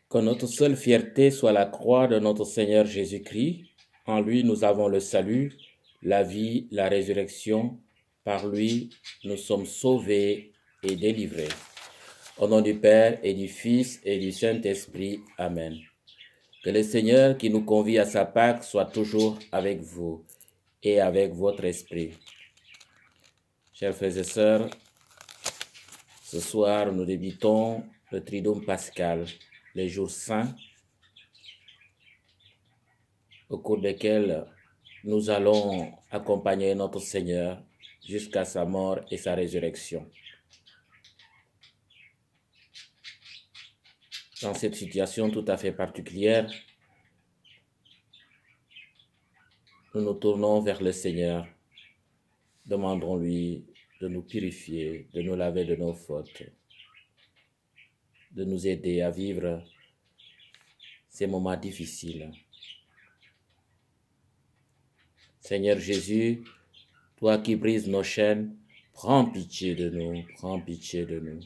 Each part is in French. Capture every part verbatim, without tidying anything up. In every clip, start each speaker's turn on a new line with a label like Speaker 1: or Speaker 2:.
Speaker 1: Que notre seule fierté soit la croix de notre Seigneur Jésus-Christ. En lui, nous avons le salut, la vie, la résurrection. Par lui, nous sommes sauvés et délivrés. Au nom du Père et du Fils et du Saint-Esprit. Amen. Que le Seigneur qui nous convie à sa Pâque soit toujours avec vous et avec votre esprit. Chers frères et sœurs, ce soir, nous débutons le Triduum pascal, les jours saints, au cours desquels nous allons accompagner notre Seigneur jusqu'à sa mort et sa résurrection. Dans cette situation tout à fait particulière, nous nous tournons vers le Seigneur. Demandons-lui de nous purifier, de nous laver de nos fautes, de nous aider à vivre ces moments difficiles. Seigneur Jésus, toi qui brises nos chaînes, prends pitié de nous, prends pitié de nous.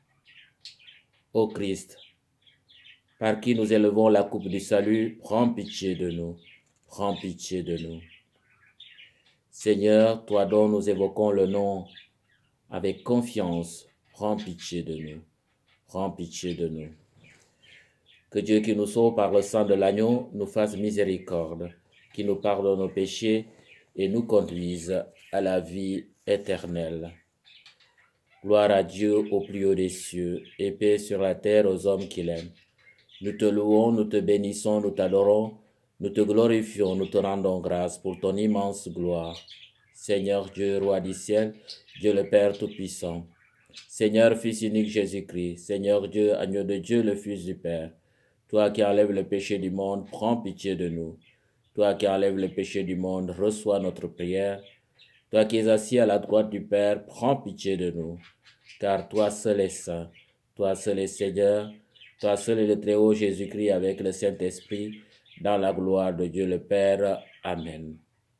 Speaker 1: Ô Christ, par qui nous élevons la coupe du salut, prends pitié de nous, prends pitié de nous. Seigneur, toi dont nous évoquons le nom avec confiance, prends pitié de nous, prends pitié de nous. Que Dieu qui nous sauve par le sang de l'agneau nous fasse miséricorde, qui nous pardonne nos péchés et nous conduise à la vie éternelle. Gloire à Dieu au plus haut des cieux, et paix sur la terre aux hommes qu'il aime. Nous te louons, nous te bénissons, nous t'adorons, nous te glorifions, nous te rendons grâce pour ton immense gloire. Seigneur Dieu, roi du ciel, Dieu le Père Tout-Puissant, Seigneur Fils unique Jésus-Christ, Seigneur Dieu, agneau de Dieu, le Fils du Père, toi qui enlèves le péché du monde, prends pitié de nous. Toi qui enlèves le péché du monde, reçois notre prière. Toi qui es assis à la droite du Père, prends pitié de nous. Car toi seul es saint, toi seul es Seigneur, toi seul est le Très-Haut Jésus-Christ avec le Saint-Esprit, dans la gloire de Dieu le Père. Amen.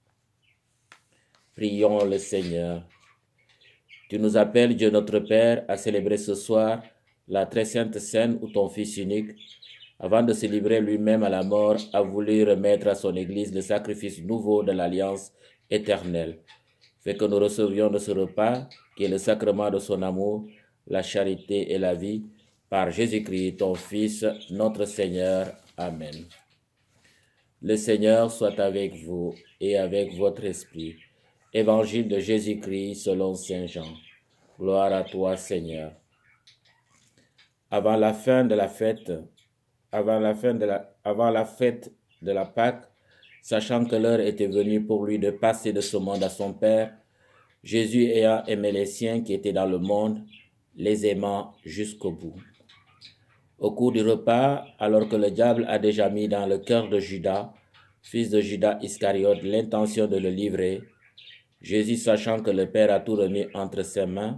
Speaker 1: Prions le Seigneur. Tu nous appelles, Dieu notre Père, à célébrer ce soir la très sainte scène où ton Fils unique, avant de se livrer lui-même à la mort, a voulu remettre à son Église le sacrifice nouveau de l'alliance éternelle. Fais que nous recevions de ce repas, qui est le sacrement de son amour, la charité et la vie, par Jésus-Christ, ton Fils, notre Seigneur. Amen. Le Seigneur soit avec vous et avec votre esprit. Évangile de Jésus-Christ selon saint Jean. Gloire à toi, Seigneur. Avant la fin de la fête, Avant la, fin de la, avant la fête de la Pâque, sachant que l'heure était venue pour lui de passer de ce monde à son Père, Jésus ayant aimé les siens qui étaient dans le monde, les aimant jusqu'au bout. Au cours du repas, alors que le diable a déjà mis dans le cœur de Judas, fils de Judas Iscariote, l'intention de le livrer, Jésus, sachant que le Père a tout remis entre ses mains,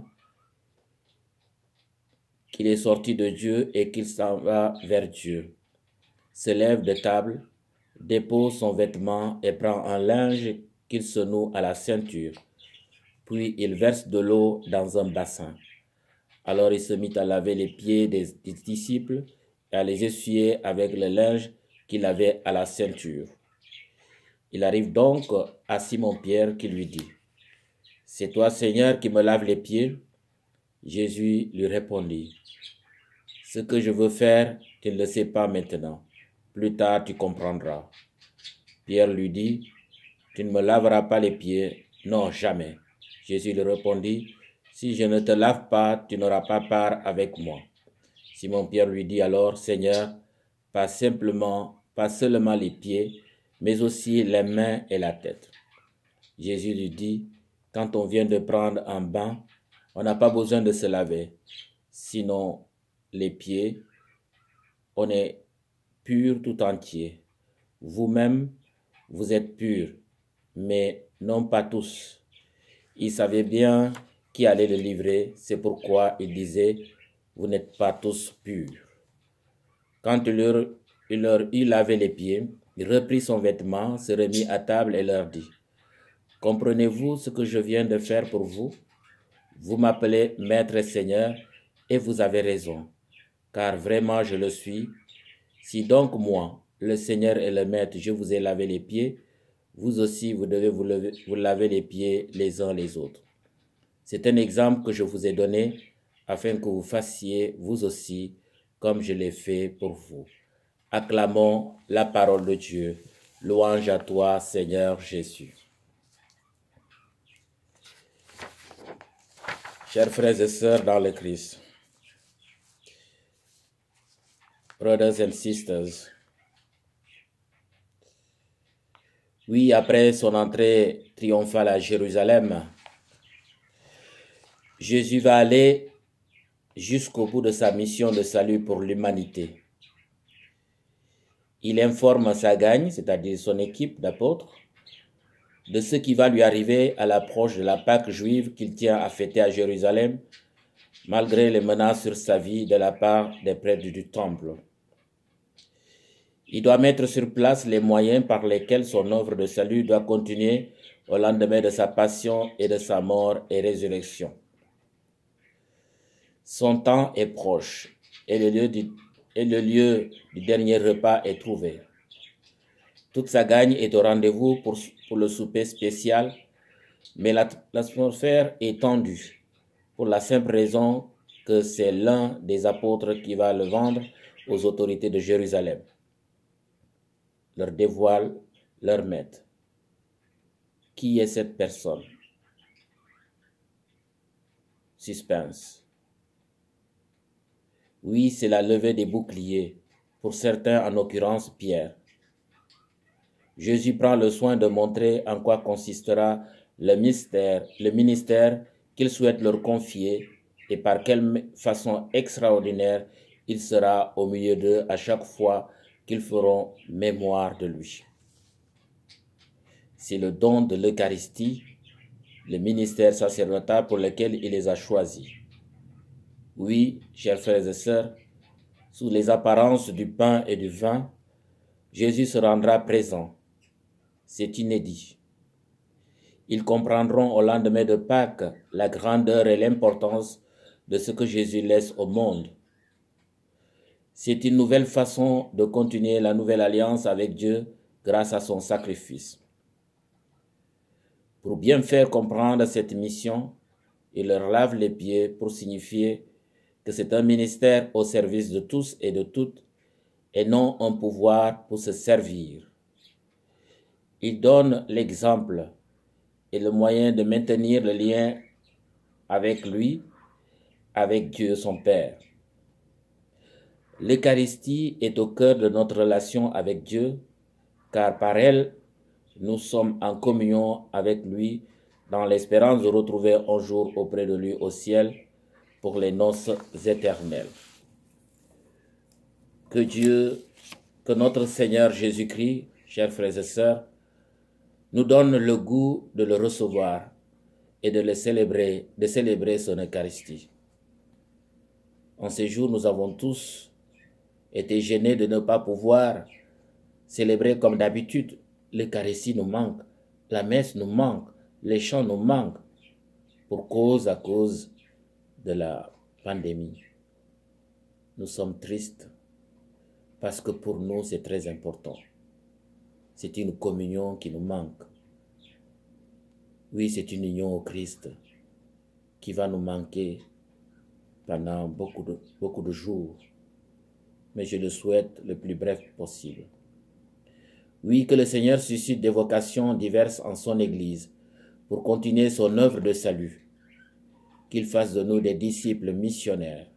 Speaker 1: qu'il est sorti de Dieu et qu'il s'en va vers Dieu, se lève de table, dépose son vêtement et prend un linge qu'il se noue à la ceinture. Puis il verse de l'eau dans un bassin. Alors il se mit à laver les pieds des disciples et à les essuyer avec le linge qu'il avait à la ceinture. Il arrive donc à Simon-Pierre qui lui dit, « C'est toi, Seigneur, qui me laves les pieds ?» Jésus lui répondit, « Ce que je veux faire, tu ne le sais pas maintenant. Plus tard, tu comprendras. » Pierre lui dit, « Tu ne me laveras pas les pieds. » « Non, jamais. » Jésus lui répondit, « Si je ne te lave pas, tu n'auras pas part avec moi. » Simon-Pierre lui dit alors, « Seigneur, pas simplement, pas seulement les pieds, mais aussi les mains et la tête. » Jésus lui dit, « Quand on vient de prendre un bain, on n'a pas besoin de se laver. Sinon, les pieds, on est pur tout entier. Vous-même, vous êtes purs, mais non pas tous. » Il savait bien qui allait le livrer, c'est pourquoi il disait, « Vous n'êtes pas tous purs. » Quand il leur, il leur eut lavé les pieds, il reprit son vêtement, se remit à table et leur dit, « Comprenez-vous ce que je viens de faire pour vous? Vous m'appelez Maître et Seigneur, et vous avez raison, car vraiment je le suis, Si donc moi, le Seigneur et le Maître, je vous ai lavé les pieds, vous aussi, vous devez vous, lever, vous laver les pieds les uns les autres. C'est un exemple que je vous ai donné afin que vous fassiez vous aussi comme je l'ai fait pour vous. Acclamons la parole de Dieu. Louange à toi, Seigneur Jésus. Chers frères et sœurs dans le Christ, brothers and sisters, oui, après son entrée triomphale à Jérusalem, Jésus va aller jusqu'au bout de sa mission de salut pour l'humanité. Il informe sa gagne, c'est-à-dire son équipe d'apôtres, de ce qui va lui arriver à l'approche de la Pâque juive qu'il tient à fêter à Jérusalem, malgré les menaces sur sa vie de la part des prêtres du temple. Il doit mettre sur place les moyens par lesquels son œuvre de salut doit continuer au lendemain de sa passion et de sa mort et résurrection. Son temps est proche et le lieu du, et le lieu du dernier repas est trouvé. Toute sa gagne est au rendez-vous pour, pour le souper spécial, mais l'atmosphère est tendue pour la simple raison que c'est l'un des apôtres qui va le vendre aux autorités de Jérusalem. Leur dévoile leur maître. Qui est cette personne? Suspense. Oui, c'est la levée des boucliers, pour certains en l'occurrence Pierre. Jésus prend le soin de montrer en quoi consistera le mystère, le ministère qu'il souhaite leur confier et par quelle façon extraordinaire il sera au milieu d'eux à chaque fois qu'ils feront mémoire de lui. C'est le don de l'Eucharistie, le ministère sacerdotal pour lequel il les a choisis. Oui, chers frères et sœurs, sous les apparences du pain et du vin, Jésus se rendra présent. C'est inédit. Ils comprendront au lendemain de Pâques la grandeur et l'importance de ce que Jésus laisse au monde. C'est une nouvelle façon de continuer la nouvelle alliance avec Dieu grâce à son sacrifice. Pour bien faire comprendre cette mission, il leur lave les pieds pour signifier que c'est un ministère au service de tous et de toutes et non un pouvoir pour se servir. Il donne l'exemple et le moyen de maintenir le lien avec lui, avec Dieu son Père. L'Eucharistie est au cœur de notre relation avec Dieu, car par elle, nous sommes en communion avec lui dans l'espérance de retrouver un jour auprès de lui au ciel pour les noces éternelles. Que Dieu, que notre Seigneur Jésus-Christ, chers frères et sœurs, nous donne le goût de le recevoir et de le célébrer, de célébrer son Eucharistie. En ces jours, nous avons tous été gênés de ne pas pouvoir célébrer comme d'habitude. L'Eucharistie nous manque, la messe nous manque, les chants nous manquent, pour cause à cause de la pandémie. Nous sommes tristes parce que pour nous, c'est très important. C'est une communion qui nous manque. Oui, c'est une union au Christ qui va nous manquer pendant beaucoup de, beaucoup de jours. Mais je le souhaite le plus bref possible. Oui, que le Seigneur suscite des vocations diverses en son Église pour continuer son œuvre de salut. Qu'il fasse de nous des disciples missionnaires.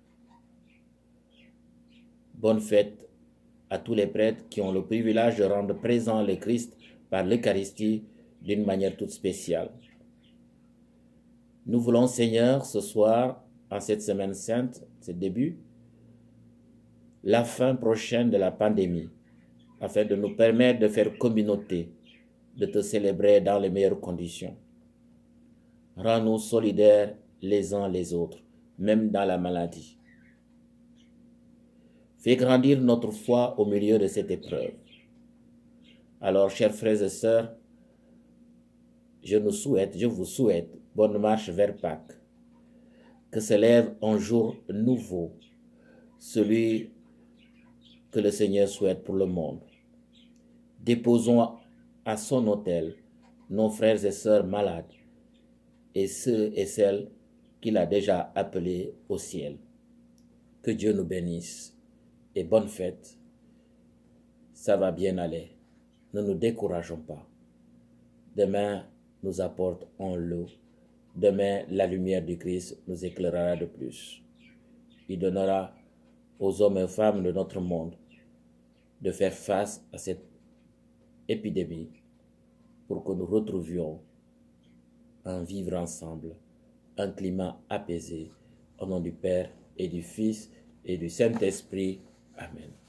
Speaker 1: Bonne fête à tous les prêtres qui ont le privilège de rendre présent le Christ par l'Eucharistie d'une manière toute spéciale. Nous voulons, Seigneur, ce soir, en cette semaine sainte, ce début, la fin prochaine de la pandémie, afin de nous permettre de faire communauté, de te célébrer dans les meilleures conditions. Rends-nous solidaires les uns les autres, même dans la maladie. Fais grandir notre foi au milieu de cette épreuve. Alors, chers frères et sœurs, je nous souhaite, je vous souhaite bonne marche vers Pâques. Que se lève un jour nouveau, celui que le Seigneur souhaite pour le monde. Déposons à son autel nos frères et sœurs malades et ceux et celles qu'il a déjà appelés au ciel. Que Dieu nous bénisse et bonne fête. Ça va bien aller. Ne nous décourageons pas. Demain nous apporte en l'eau. Demain, la lumière du Christ nous éclairera de plus. Il donnera aux hommes et aux femmes de notre monde de faire face à cette épidémie pour que nous retrouvions un vivre ensemble, un climat apaisé, au nom du Père et du Fils et du Saint-Esprit. Amen.